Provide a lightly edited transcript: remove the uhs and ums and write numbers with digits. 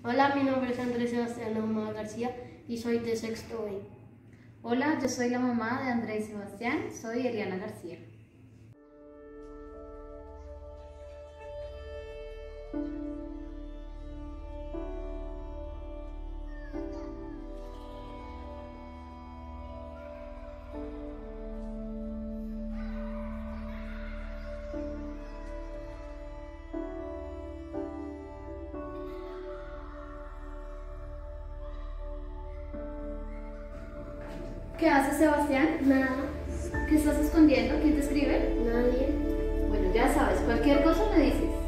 Hola, mi nombre es Andrés Sebastián Ahumada García y soy de sexto B. Hola, yo soy la mamá de Andrés y Sebastián, soy Eliana García. ¿Qué haces, Sebastián? Nada, ¿Qué estás escondiendo? ¿Quién te escribe? nadie. Bueno, ya sabes, cualquier cosa me dices.